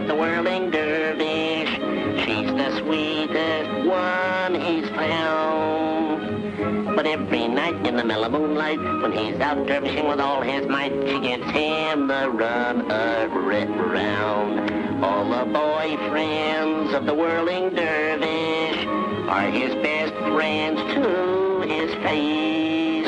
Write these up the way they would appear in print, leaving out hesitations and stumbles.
of the whirling dervish. She's the sweetest one he's found. But every night in the mellow moonlight, when he's out dervishing with all his might, she gives him the run around. All the boyfriends of the whirling dervish are his best friends to his face.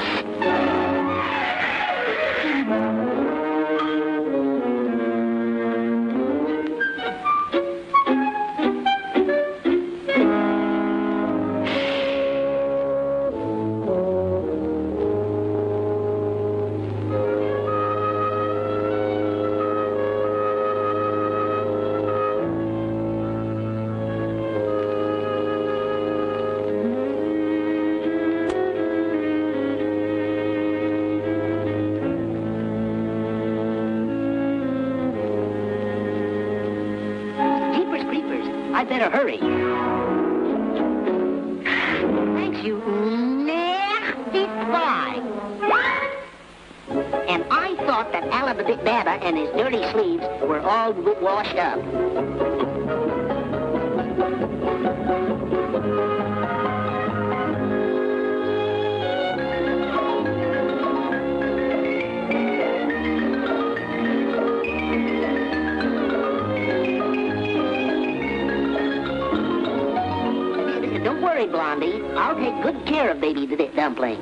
I better hurry. Thanks, you nasty fly. And I thought that Alabama Baba and his dirty sleeves were all washed up. Don't worry, Blondie. I'll take good care of Baby Dumpling.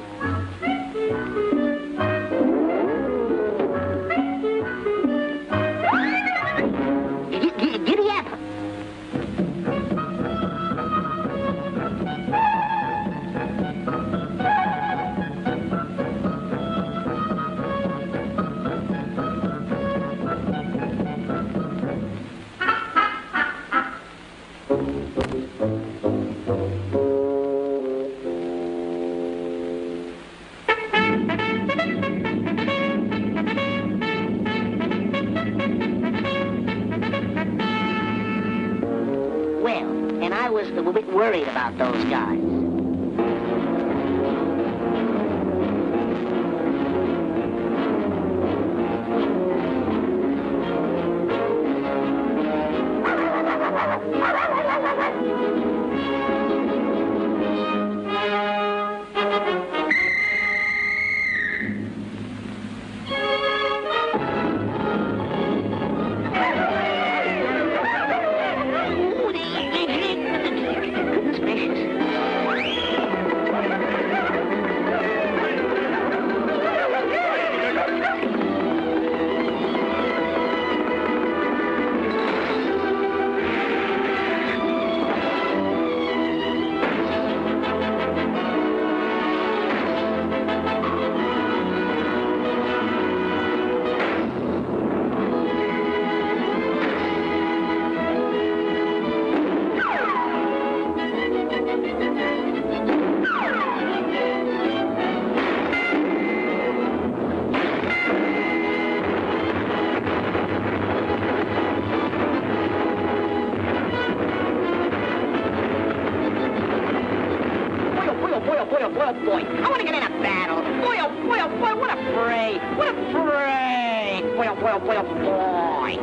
Giddy up. I was a bit worried about those guys. Boy, I want to get in a battle. Boy, oh boy, what a fray. What a fray. Boy, oh boy, oh boy.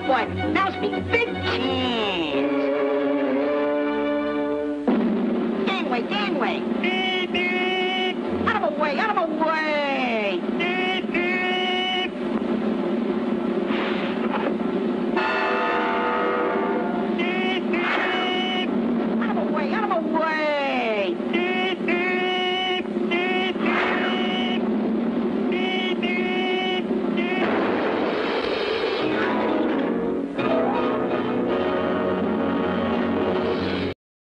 boy. Now speak big cheese. Gangway, gangway.